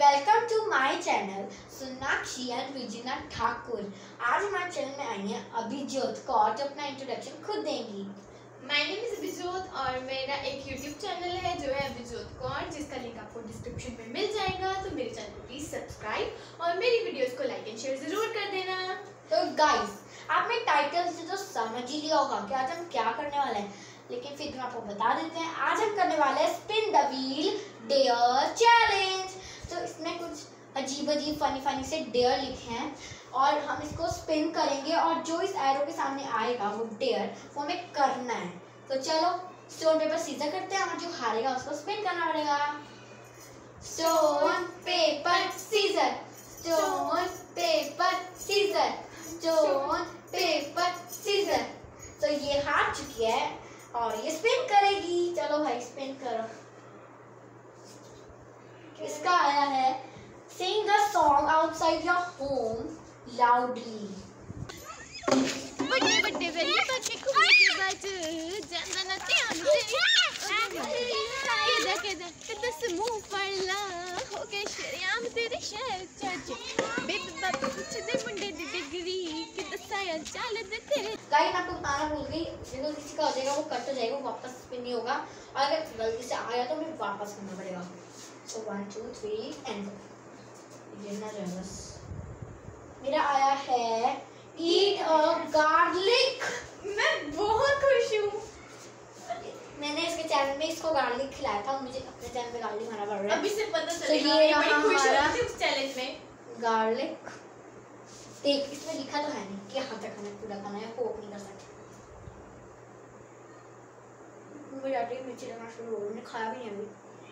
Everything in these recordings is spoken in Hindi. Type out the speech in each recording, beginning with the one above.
Welcome to my channel Sonakshi and Vijina Thakur. आज हमारे चैनल में आई है अभिजोत कौर जो अपना इंट्रोडक्शन खुद देंगी। माय नेम इज अभिजोत और मेरा एक यूट्यूब चैनल है जो है अभिजोत कौर, जिसका लिंक आपको डिस्क्रिप्शन में मिल जाएगा। तो मेरे चैनल को प्लीज सब्सक्राइब और मेरी वीडियोस को लाइक एंड शेयर जरूर कर देना। तो गाइस, आपने टाइटल से तो समझ ही लिया होगा कि आज हम क्या करने वाले हैं, लेकिन फिर हम आपको बता देते हैं। आज हम करने वाले हैं spin the wheel dare challenge. तो इसमें कुछ अजीब अजीब फनी से डेयर लिखे हैं और हम इसको स्पिन करेंगे और जो इस एरो के सामने आएगा वो डेयर वो हमें करना है। तो चलो स्टोन पेपर सीजर करते हैं और जो हारेगा उसको स्पिन करना पड़ेगा। Stone paper scissor, stone paper scissor, stone paper scissor. तो ये हार चुकी है और ये स्पिन करेगी। चलो भाई स्पिन करो। इसका आया है sing the song outside your home loudly. बड़े बड़े वेली पक्के कुके बाजू जानदा ना ध्यान दे केदा केदा समूह पड़ला होके शरियाम तेरे शहर चर्च बेबी बाबू पूछ दे मुंडे दी डिग्री कि दसाया चल दे तेरे। गाइस मैं आपको बताना भूल गई, जो किसी का हो जाएगा वो कट हो जाएगा, वो वापस स्पिन नहीं होगा और अगर गलती से आया तो हमें वापस करना पड़ेगा। So 1 2 3 एंड गिरना जाए बस। मेरा आया है ईट अ गार्लिक। मैं बहुत खुश हूँ। मैंने इसके चैनल में इसको गार्लिक खिलाया था, मुझे अपने चैनल में गार्लिक खाना पड़ रहा है। अभी से पता तो चलेगा। ये मैं बड़ी खुश हमारा हूँ इस चैलेंज में। गार्लिक देख, इसमें लिखा तो है नहीं कि हाथ तक खाना है, पूरा खाना है, कोप नहीं कर सकते। मुझे आटे की मिर्ची लगना शुरू हो गई, मैंने खाया भी नहीं अभी।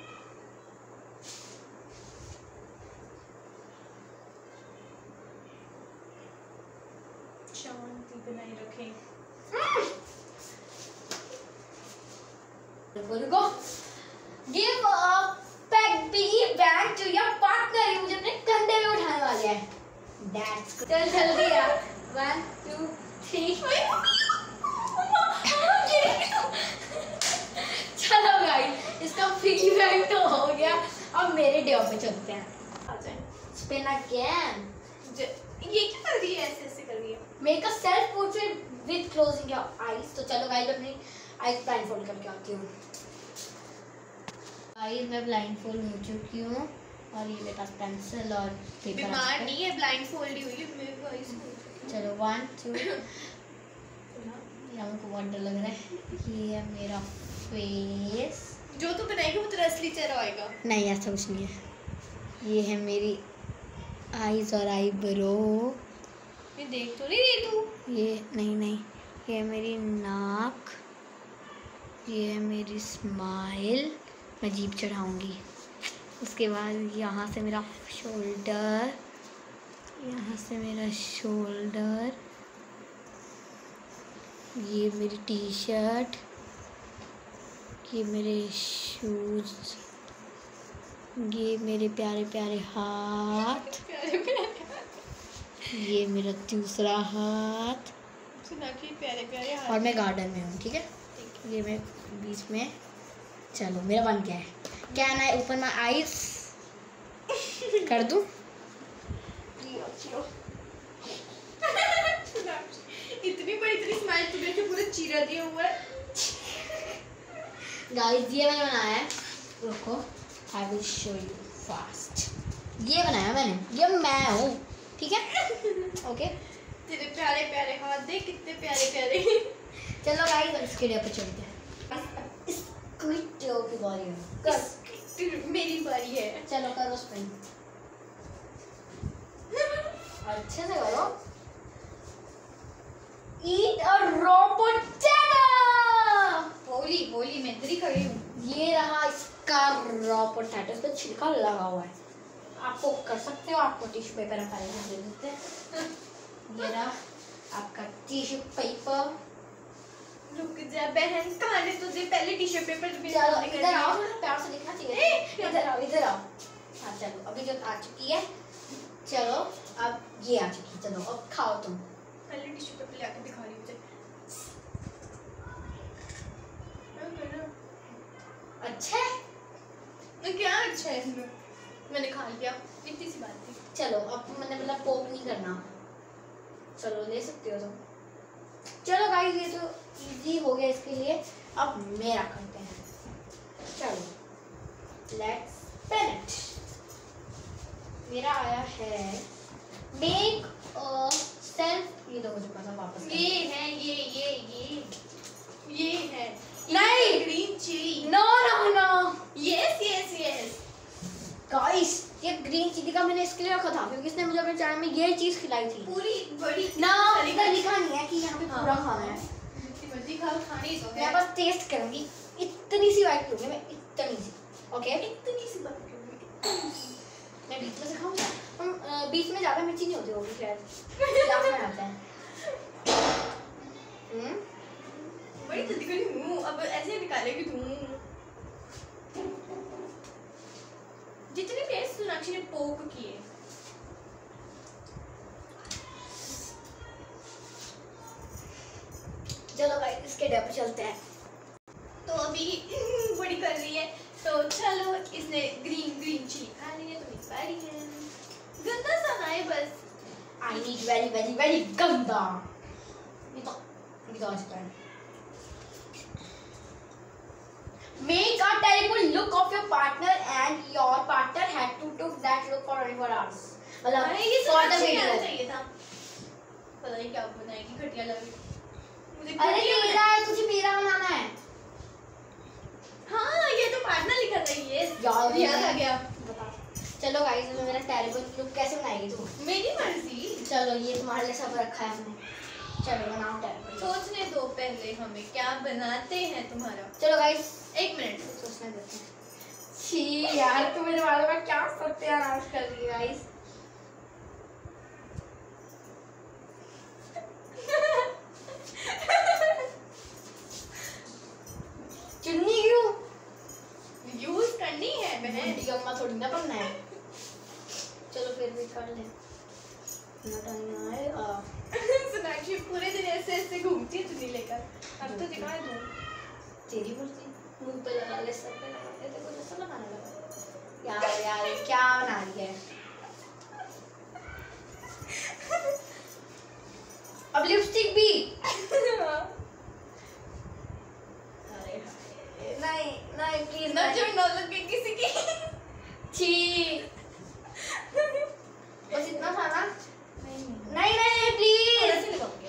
शांति बनाए रखें। रुको। Give a piggy bank to your partner। ये मुझे अपने कंधे में उठाने वाले हैं। That's good। चल जल्दी यार। 1 2 3। चलो गाइस, इसका पिगी बैंक तो हो गया। अब मेरे डेव पे चलते हैं। आ जाए। Spin again। ये क्या कर रही है? ऐसे कर रही है। Make a self portrait with closing your eyes। तो चलो गाइस, अपनी आईज ब्लाइंडफोल्ड करके आती हूँ। गाइस मैं ब्लाइंडफोल्ड हो चुकी हूँ और ये मेरे पास पेंसिल और पेपर बीमार नहीं है, ब्लाइंडफोल्ड ही हुई है मेरे को आईज। चलो 1 2। यहाँ को बहुत डर लग रहा है। ये है मेरा फेस। जो तू बनाएगी वो तेरा असली चेहरा आएगा। नहीं ऐसा कुछ नहीं है। ये है मेरी आईज और आईब्रो। ये देख तो नहीं रही तू? ये नहीं, ये मेरी नाक, ये है मेरी स्माइल। मैं जीभ चढ़ाऊंगी। उसके बाद यहाँ से मेरा शोल्डर, यहाँ से मेरा शोल्डर, ये मेरी टी शर्ट, ये मेरे शूज, ये मेरे प्यारे प्यारे हाथ, ये मेरा दूसरा हाथ प्यारे प्यारे हाथ। और मैं गार्डन में हूँ। ठीक है, ये मैं बीच में। चलो मेरा बन गया है। Can I open my eyes? कर दूँ? इतनी बड़ी स्माइल तुमने जो पूरा चीरा दिया हुआ है। गाइस ये मैंने बनाया है, रुको I will show you fast. ये बनाया मैंने, ये मैं हूँ। ठीक है ओके। तेरे प्यारे प्यारे हाथ देख कितने प्यारे प्यारे। चलो गाइस इसके लिए पे चलते हैं। की बारी है, कर। मेरी बारी है। चलो करो स्पिन। अच्छे से करो। Eat a raw potato। बोली मैं इधर ही खड़ी हूँ। ये रहा इसका रॉ पोटैटो, इस पर छिलका लगा हुआ है। आपको कर सकते हो, आपको टिश्यू पेपर रखा दे देते हैं। ये रहा आपका टिश्यू पेपर। रुक जा बहन, कहानी तुझे पहले टिश्यू पेपर। चलो इधर आओ, प्यार से लिखना चाहिए। इधर आओ। हाँ चलो, अभी जो आ चुकी है। चलो अब ये आ चुकी है। चलो अब खाओ तुम। पहले टिश्यू पेपर ले आके दिखा रही हूँ मुझे। अच्छा है? क्या अच्छा है इसमें? मैंने खा लिया, इतनी सी बात थी। चलो अब मैंने बोला पोक नहीं करना, चलो ले सकते हो तुम। चलो गाइस ये तो इजी हो गया इसके लिए, अब मेरा करते हैं। चलो लेट्स स्पिन इट। मेरा आया है मेक अ सेल्फ, ये तो मुझे पता वापस ये है ये है नहीं green chilli. No no no yes yes yes guys, ये ग्रीन चिली का मैंने इसके लिए रखा था क्योंकि इसने मुझे अपने चैनल में ये चीज खिलाई थी। पूरी बड़ी ना इधर लिखा नहीं है कि यहाँ पे पूरा खाना है। जितनी मर्जी खाओ, खानी तो है। मैं बस टेस्ट करूंगी, इतनी सी बाइट लूंगी मैं, इतनी सी। ओके इतनी सी बात करूंगी। मैं बीच में से खाऊंगा। हम बीच में ज्यादा मिर्ची नहीं होती होगी शायद, लास्ट में आता है। बड़ी जल्दी करी हूँ, अब ऐसे निकालेगी तू। जितने भी सोनाक्षी ने पोक किए, चलो गाइस इसके डे पे चलते हैं। तो अभी बड़ी कर रही है, तो चलो इसने ग्रीन चिली खा ली है, तो मेरी बारी है। गंदा सा ना है बस। I need very very very गंदा। ये तो आ चुका है। Make a terrible look of your partner and your partner had to took that look for 24 hours. मतलब ये for the सोनाक्षी video. आना चाहिए था। पता नहीं क्या बनाएगी, घटिया लग रही। अरे मेरा है, तुझे मेरा बनाना है। हाँ ये तो पार्टनर लिखा था ये। याद आ गया। बता। चलो गाइस तो मेरा टेरिबल लुक कैसे बनाएगी तू? मेरी मर्जी। चलो ये तुम्हारे लिए सब रखा है हमने, चलो बनाओ टेरिबल। सोचने दो पहले हमें क्या बनाते हैं तुम्हारा। चलो गाइस 1 मिनट सोचने देते हैं। छी यार तू मेरे बारे में क्या सत्यानाश कर रही है गाइस। चुन्नी क्यों यूज करनी है बहन। बहन अम्मा थोड़ी ना बनना है। चलो फिर भी कर ले। सोनाक्षी पूरे दिन ऐसे ऐसे घूमती है चुन्नी लेकर। अब तो दिखा दूं। तेरी मर्जी, मुंह पे लगा ले, सर पे लगा ले, तेरे को जैसा लगाने लगा। यार यार ये क्या बना रही है? अब लिपस्टिक भी। अरे नहीं नहीं प्लीज नजर न लगे किसी की। छी बस इतना था ना। नहीं नहीं प्लीज। ऐसे लगाऊंगी।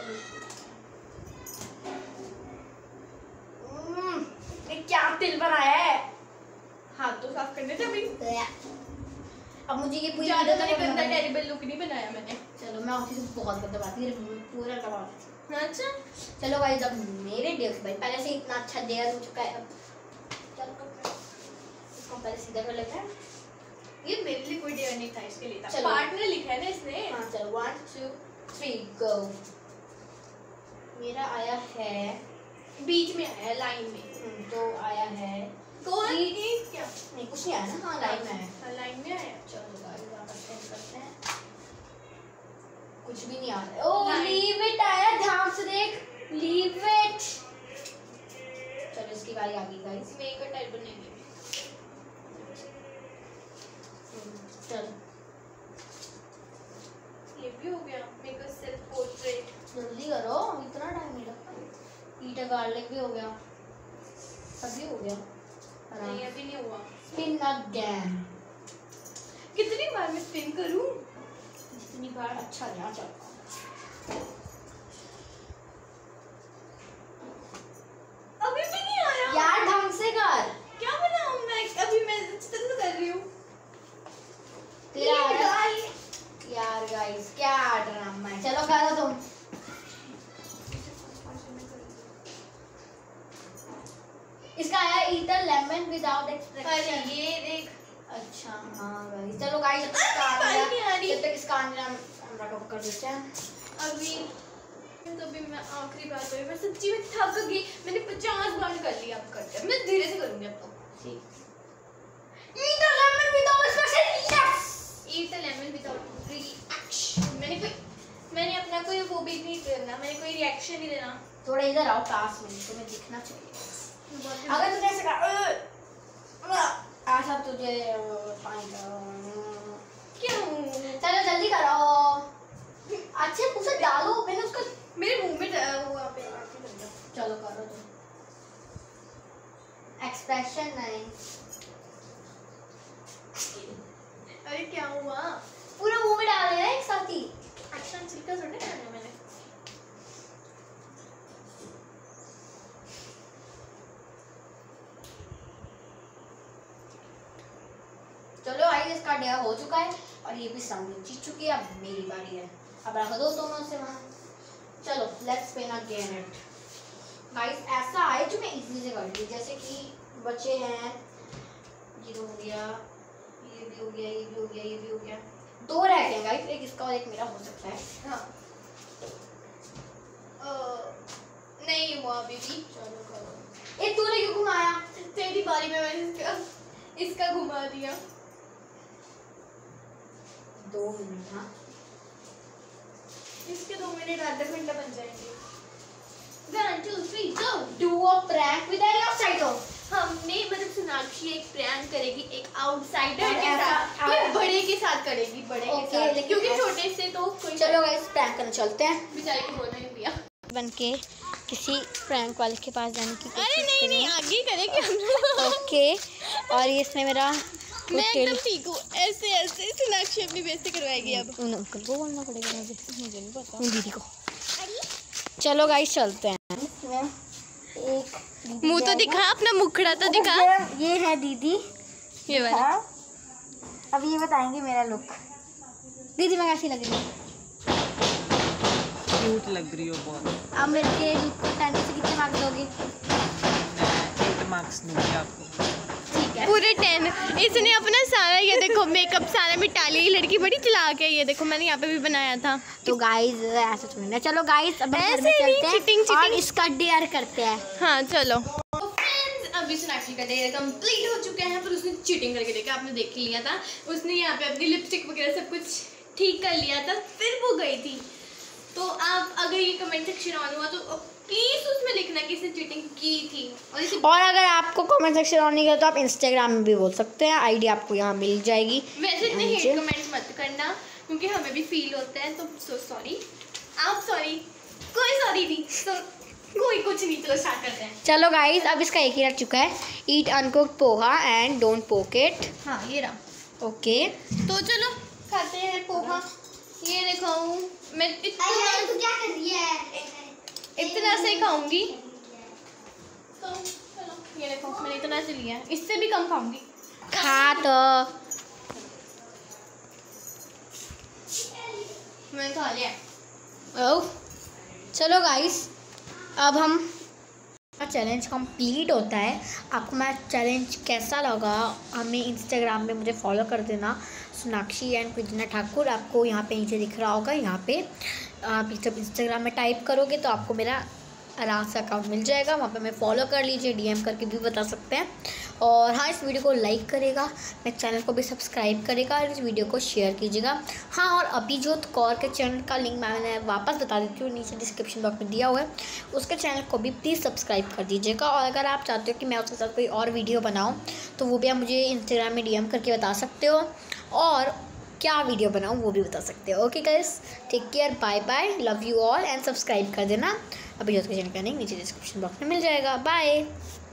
ये क्या तिल बनाया है? हाथ तो साफ करने थे अभी। अब मुझे ये पूरी ज्यादा वीडियो मैंने तक गंदा बनाना है। टेरिबल लुक नहीं बनाया मैंने। चलो मैं ऑफिस में बहुत गंदा बात है, पूरा करवा। अच्छा चलो गाइस अब मेरे डे भाई पहले से इतना अच्छा डे हो चुका है। अब चलो इसको पहले सीधा कर लेते हैं। ये मेरे लिए कोई डेयर नहीं था, इसके लिए था। चलो। पार्टनर लिखा है ना इसने। हाँ चलो 1 2 3 गो। मेरा आया है बीच में आया लाइन में। तो आया है कौन जी। क्या नहीं कुछ नहीं आया ना। हाँ लाइन में है। हाँ, लाइन में आया। चलो गाइस वापस चेक करते हैं। कुछ भी नहीं आ रहा है। ओह Line. लीव इट आया, ध्यान से देख, लीव इट। चलो इसकी बारी आ गई गाइस। मेक अ टेरिबल नहीं है। चल ये भी हो गया। Make a self portrait. जल्दी करो, इतना टाइम नहीं लगता। ईट अ गार्लिक भी हो गया, सब भी हो गया। नहीं अभी नहीं हुआ। Spin again. कितनी बार मैं स्पिन करूं? जितनी बार अच्छा गया। चल अभी भी नहीं आया यार ढंग से कर। क्या बनाऊं मैं? अभी मैं अच्छी तरह से कर रही हूं। तेरा आया यार गाइस क्या ड्रामा है। चलो करो तुम। इसका आया ईटर लेमन विदाउट अरे एक्सट्रैक्शन। ये देख। अच्छा हाँ गाइस चलो गाइस जब तक इसका कैमरा को पकड़ देते हैं। अभी तो अभी मैं आखिरी बार करी। मैं सच्ची में थक गई। मैंने 50 बार कर लिया। अब करते हैं। मैं धीरे से करूंगी अब तो। ठीक। Eat a lemon without extraction. Yes. Eat a lemon without reaction. मैंने अपना कोई वो भी नहीं करना। मैंने कोई रिएक्शन नहीं देना। थोड़ा इधर आओ पास में, तुम्हें दिखना चाहिए। अगर तुमने ऐसे कहा ऐसा तुझे क्यों? चलो जल्दी करो। अच्छे उसे डालो, मैंने उसका मेरे मुंह में वहाँ पे। चलो करो तुम। एक्सप्रेशन नहीं। अरे क्या हुआ? पूरा मुंह में डाल रहे हैं एक साथ ही। अच्छा छिलका थोड़ा डालना मैंने। चलो आई, इसका डेयर हो चुका है और ये भी सामने जीत चुकी है। अब मेरी बारी है। अब रख दो दोनों से वहाँ। चलो let's spin again it. Guys ऐसा है जो मैं इजी से कर ली, जैसे कि बच्चे हैं, ये हो गया, ये भी हो गया, ये भी हो गया, ये भी हो गया। दो रह गए गाइस, एक इसका और एक मेरा हो सकता है। हाँ। नहीं हुआ अभी भी। चलो करो। एक तूने क्यों घुमाया? तेरी बारी में मैंने इसका घुमा दिया। 2 मिनट। हाँ इसके 2 मिनट आधा घंटा बन जाएंगे। 1 2 3 go। Do a prank with any outsider. हमने मतलब सोनाक्षी एक प्रैंक करेगी एक आउटसाइडर के ऐसा- साथ, कोई बड़े के साथ करेगी, बड़े Okay, के साथ, लेकिन क्योंकि ऐसा- छोटे से तो कोई। चलो गाइस प्रैंक करने चलते हैं। बेचारे को होना ही दिया। बन के किसी प्रैंक वाले के पास जाने की अरे नहीं नहीं, आगे करेंगे हम। ओके। और ये इसमें मेरा मैं एकदम ठीक हूँ। ऐसे ऐसे सोनाक्षी अपनी बेइज्जती करवाएगी अब। उन अंकल को बोलना पड़ेगा मुझे नहीं पता। उन दीदी को। चलो गाइस चलते हैं। इसमें एक दीदी मुंह तो जाएगा। दिखा, अपना मुखड़ा तो दिखा। ये है दीदी। ये वाला। हाँ। अब ये बताएंगे मेरा लुक। दीदी मैं कैसी लग रही हूँ? क्यूट लग रही हो बहुत। अब मेरे के लुक को 10 से कितने मार्क्स दोगे? मैं 8 मार्क्स दूंगी आपको। ठीक है। पूरे 10। इसने अपना सारा ये देखो मेकअप सारा मिटा लिया। ये लड़की बड़ी चालाक है। ये देखो मैंने यहाँ पे भी बनाया था। तो गाइस ऐसा थोड़ी ना। चलो गाइस अब हम घर ऐसे में नहीं, चलते हैं cheating, और cheating। इसका डेयर करते हैं। हाँ चलो। तो फ्रेंड्स अभी सोनाक्षी का डेयर कंप्लीट हो चुका है, पर उसने चीटिंग करके देखा, आपने देख लिया था। उसने यहाँ पे अपनी लिपस्टिक वगैरह सब कुछ ठीक कर लिया था, फिर वो गई थी। तो आप अगर ये कमेंट सेक्शन ऑन हुआ तो प्लीज उसमें लिखना कि इसने चीटिंग की थी। और अगर आपको कमेंट सेक्शन ऑन नहीं किया तो आप इंस्टाग्राम में भी बोल सकते हैं। आईडी आपको यहाँ मिल जाएगी। वैसे इतने हेट कमेंट्स मत करना, क्योंकि हमें भी फील होता है। तो सो सॉरी। आप सॉरी, कोई सॉरी नहीं, तो कोई कुछ नहीं। चलो स्टार्ट करते हैं। चलो गाइस अब इसका एक ही रह चुका है। Eat uncooked poha and don't poke it. हाँ ये रहा। ओके तो चलो खाते हैं पोहा। ये देखो मैं इतना से खाऊंगी। तो चलो ये देखो मैंने इतना से लिया है, इससे भी कम खाऊंगी। खा तो। मैंने खा लिया। ओह चलो गाइस अब हम चैलेंज कंप्लीट होता है। आपको मेरा चैलेंज कैसा लगा हमें इंस्टाग्राम में मुझे फॉलो कर देना, सोनाक्षी एंड कृष्णा ठाकुर। आपको यहाँ पे नीचे दिख रहा होगा। यहाँ पे आप जब इंस्टाग्राम में टाइप करोगे तो आपको मेरा आराम से अकाउंट मिल जाएगा। वहाँ पे मैं फॉलो कर लीजिए, डीएम करके भी बता सकते हैं। और हाँ इस वीडियो को लाइक करेगा, मेरे चैनल को भी सब्सक्राइब करेगा और इस वीडियो को शेयर कीजिएगा। हाँ और अभिजोत कौर के चैनल का लिंक मैंने वापस बता देती हूँ, नीचे डिस्क्रिप्शन बॉक्स में दिया हुआ है। उसके चैनल को भी प्लीज़ सब्सक्राइब कर दीजिएगा। और अगर आप चाहते हो कि मैं उसके साथ कोई और वीडियो बनाऊँ तो वो भी आप मुझे इंस्टाग्राम में डीएम करके बता सकते हो, और क्या वीडियो बनाऊँ वो भी बता सकते हो। Okay guys, take care, bye bye, love you all and subscribe कर देना। अभिजोत के चैनल का लिंक नीचे डिस्क्रिप्शन बॉक्स में मिल जाएगा। बाय।